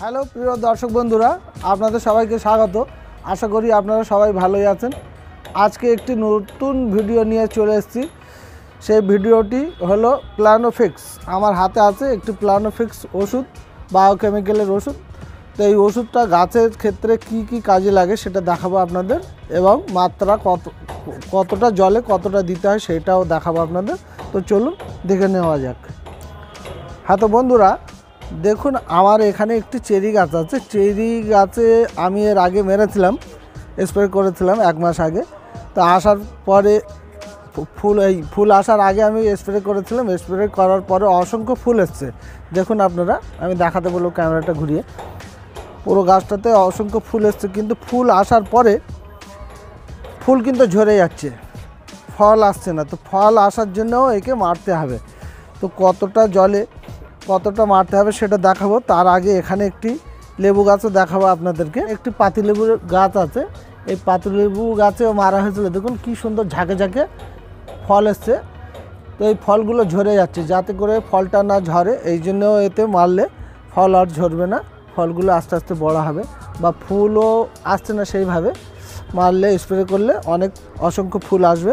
Hello প্রিয় দর্শক বন্ধুরা, আপনাদের সবাইকে স্বাগত। আশা করি আপনারা সবাই ভালোই আছেন। আজকে একটি নতুন ভিডিও নিয়ে চলে এসেছি। সেই ভিডিওটি হলো প্ল্যানোফিক্স। আমার হাতে আছে একটি প্ল্যানোফিক্স ওষুধ, বায়োকেমিক্যালের ওষুধ। তো এই ওষুধটা গাছের ক্ষেত্রে কি কি কাজে লাগে সেটা দেখাবো আপনাদের, এবং মাত্রা কতটা জলে কতটা দিতে হয় সেটাও দেখাবো আপনাদের। তো চলুন দেখে নেওয়া যাক। হ্যাঁ তো বন্ধুরা, দেখুন আমার এখানে একটি চেরি গাছ আছে। চেরি গাছে আমি এর আগে মেরেছিলাম, স্প্রে করেছিলাম 1 মাস আগে। তো আসার পরে ফুল আসার আগে আমি স্প্রে করেছিলাম। স্প্রে করার পরে অসংখ্য ফুল এসছে। দেখুন আপনারা, আমি দেখাতে বলবো ক্যামেরাটা ঘুরিয়ে। পুরো গাছটাতে অসংখ্য ফুল এসছে, কিন্তু ফুল আসার পরে ফুল কিন্তু ঝরে যাচ্ছে, ফল আসছে না। তো ফল আসার জন্যও একে মারতে হবে। তো কতটা জলে কতটা মারতে হবে সেটা দেখাবো। তার আগে এখানে একটি লেবু গাছও দেখাবো আপনাদেরকে। একটি পাতিলেবুর গাছ আছে, এই পাতিলেবু গাছেও মারা হয়েছিল। দেখুন কি সুন্দর ঝাঁকে ঝাঁকে ফল এসছে। তো এই ফলগুলো ঝরে যাচ্ছে, যাতে করে ফলটা না ঝরে, এই জন্য এতে মারলে ফল আর ঝরবে না, ফলগুলো আস্তে আস্তে বড় হবে। বা ফুলও আসছে না সেইভাবে, মারলে স্প্রে করলে অনেক অসংখ্য ফুল আসবে।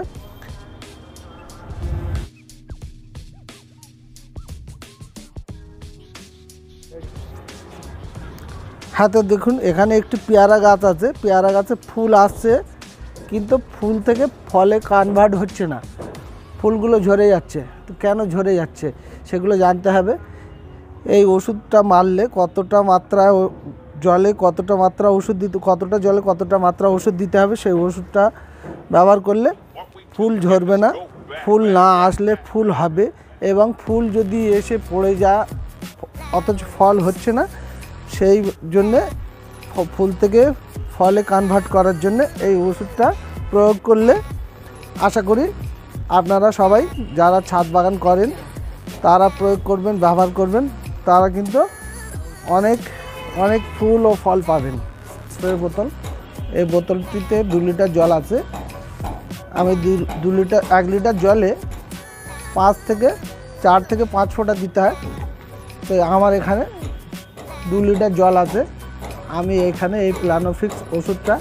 হাতে দেখুন এখানে একটি পেয়ারা গাছ আছে। পেয়ারা গাছে ফুল আসছে, কিন্তু ফুল থেকে ফলে কনভার্ট হচ্ছে না, ফুলগুলো ঝরে যাচ্ছে। তো কেন ঝরে যাচ্ছে সেগুলো জানতে হবে। এই ওষুধটা মারলে কতটা মাত্রা জলে কতটা মাত্রা ওষুধ দিতে, কতটা জলে কতটা মাত্রা ওষুধ দিতে হবে, সেই ওষুধটা ব্যবহার করলে ফুল ঝরবে না। ফুল না আসলে ফুল হবে, এবং ফুল যদি এসে পড়ে যায় অথচ ফল হচ্ছে না, সেই জন্যে ফুল থেকে ফলে কনভার্ট করার জন্য এই ওষুধটা প্রয়োগ করলে আশা করি আপনারা সবাই যারা ছাদ বাগান করেন তারা প্রয়োগ করবেন, ব্যবহার করবেন। তারা কিন্তু অনেক অনেক ফুল ও ফল পাবেন। স্প্রে বোতল, এই বোতলটিতে 2 লিটার জল আছে। আমি 1 লিটার জলে 4 থেকে 5 ফোঁটা দিতে হয়। তো আমার এখানে 2 লিটার জল আছে। আমি এখানে এই প্ল্যানোফিক্স ওষুধটা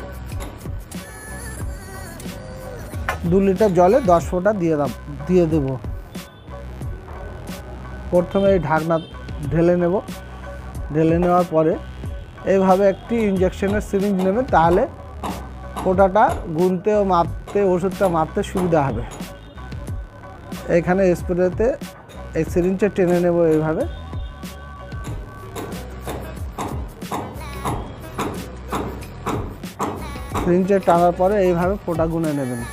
2 লিটার জলে 10 ফোঁটা দিয়ে দেব। প্রথমে এই ঢাকনা ঢেলে নেব। ঢেলে নেওয়ার পরে এইভাবে একটি ইঞ্জেকশনের সিরিঞ্জ নেবেন, তাহলে ফোঁটাটা গুনতে ও মাপতে, ওষুধটা মাপতে সুবিধা হবে। এখানে স্প্রেতে এই সিরিঞ্জটা টেনে নেব এইভাবে। সিরিঞ্জে টানার পরে এইভাবে ফোঁটা গুনে নেবেন।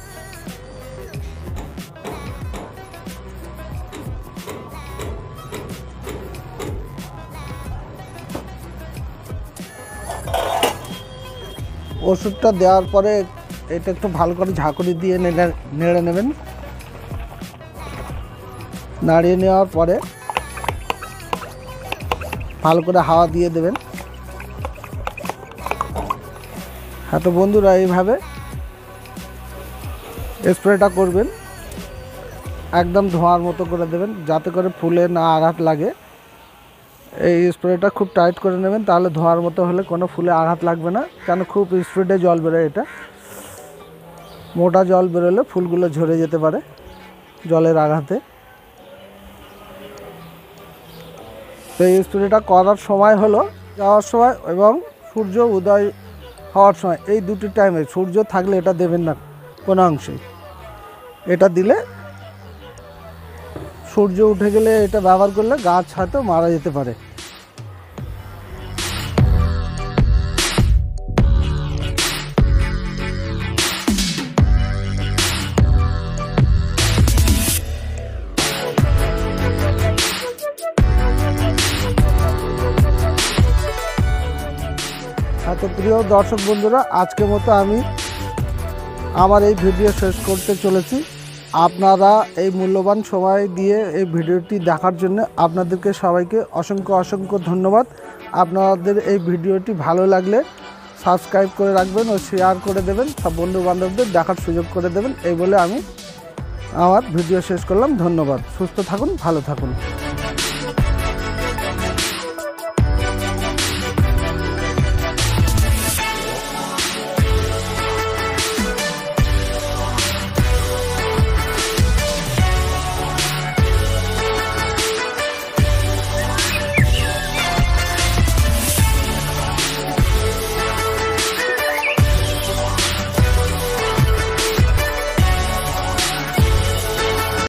ওষুধটা দেওয়ার পরে এটা একটু ভালো করে ঝাঁকুনি দিয়ে নেড়ে নেবেন। নাড়িয়ে নেওয়ার পরে ভালো করে হাওয়া দিয়ে দেবেন। হ্যাঁ তো বন্ধুরা, এইভাবে স্প্রেটা করবেন, একদম ধোঁয়ার মতো করে দেবেন, যাতে করে ফুলে না আঘাত লাগে। এই স্প্রেটা খুব টাইট করে নেবেন, তাহলে ধোঁয়ার মতো হলে কোনো ফুলে আঘাত লাগবে না। কেন খুব স্পিডে জল বেরোয়, এটা মোটা জল বেরোলে ফুলগুলো ঝরে যেতে পারে জলের আঘাতে। তো এই স্প্রেটা করার সময় হলো যাওয়ার সময় এবং সূর্য উদয় হওয়ার সময়, এই 2টি টাইমে। সূর্য থাকলে এটা দেবেন না কোনো অংশে। এটা দিলে, সূর্য উঠে গেলে এটা ব্যবহার করলে গাছ হয়তো মারা যেতে পারে। তো প্রিয় দর্শক বন্ধুরা, আজকের মতো আমি আমার এই ভিডিও শেষ করতে চলেছি। আপনারা এই মূল্যবান সময় দিয়ে এই ভিডিওটি দেখার জন্য আপনাদেরকে সবাইকে অসংখ্য ধন্যবাদ। আপনাদের এই ভিডিওটি ভালো লাগলে সাবস্ক্রাইব করে রাখবেন ও শেয়ার করে দেবেন, সব বন্ধু বান্ধবদের দেখার সুযোগ করে দেবেন। এই বলে আমি আমার ভিডিও শেষ করলাম। ধন্যবাদ। সুস্থ থাকুন, ভালো থাকুন।